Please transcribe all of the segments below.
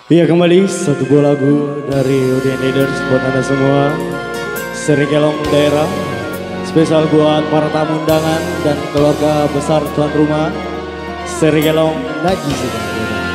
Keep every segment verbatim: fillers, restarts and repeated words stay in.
Iya, kembali satu buah lagu dari Udin Leaders buat anda semua. Seri Kelong Daerah spesial buat para tamu undangan dan keluarga besar tuan rumah. Seri Kelong Naji sudah.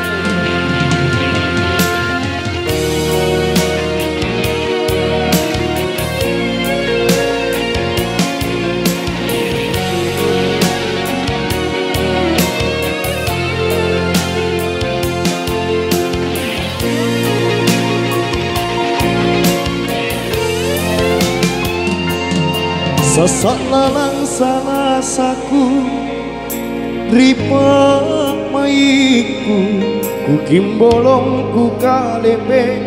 Sasak lalang salah saku ripa maiku ku kimbolong ku kalepe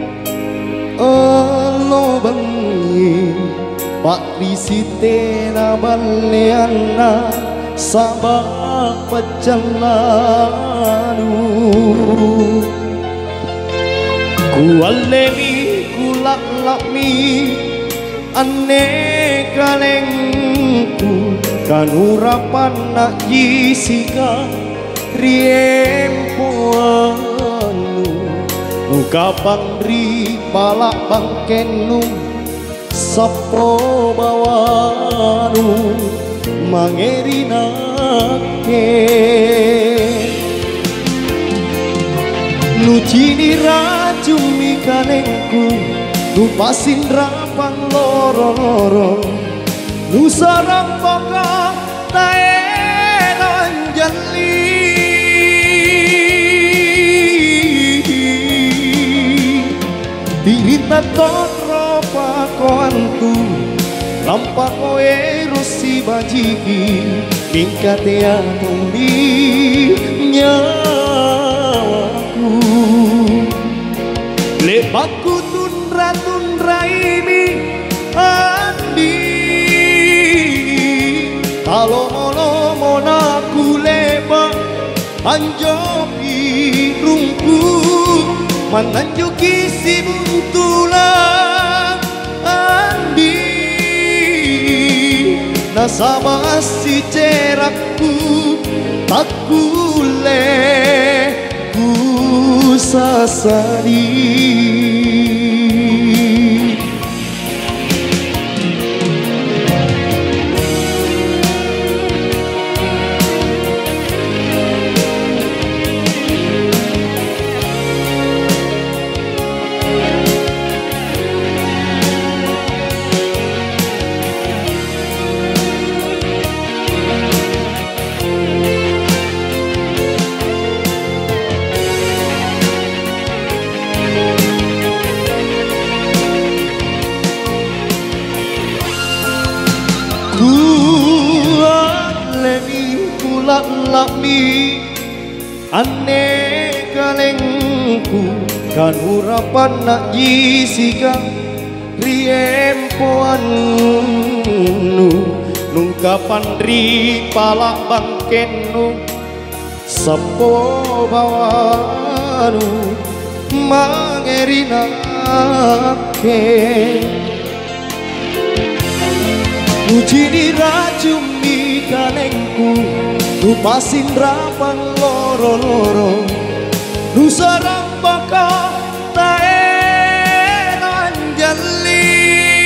elo bengi pak risite na baleana sabak pecelanu ku alemi ku laklami ane kalengku kanurapan nak jisika riempoanu nukapang ri palak bangkenu sapo bawanu mangerinake nucini rajumi kalengku nupasin rapang loro-loro nusarang boka taenan jali tirita totro pakoantu lampak oe rosi bajiki mingkatea tumbi nyawaku lepaku tundra tundra ini andi kalau molo monaku leba anjopi rungku mananjoki si buntulang andi nasaba si cerakku takule ku sasari. Lami ane kalengku kanurapan nak jisika riempoanu nungkapan ri palak bangkenu sapo bawanu mangerinake ujini rajumi kalengku nupasin rapang loro-loro nusarang baka taenan jali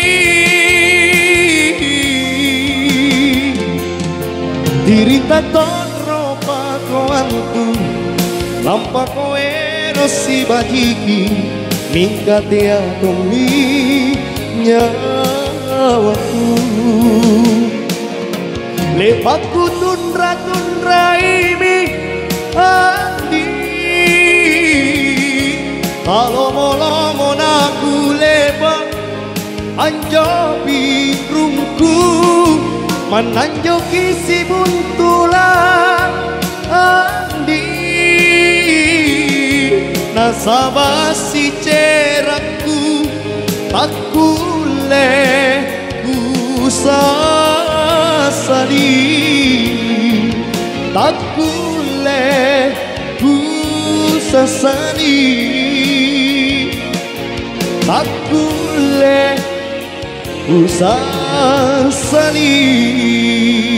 dirita totro pakoantu lampak koe rosi bajiki mingkatea tumbi nyawaku lepatku tundra tundra ini andi kalau mola monaku lepa anjopi rungku mananjoki si buntulang andi nasaba si cerakku takule kusasani takule kusasani takule kusasani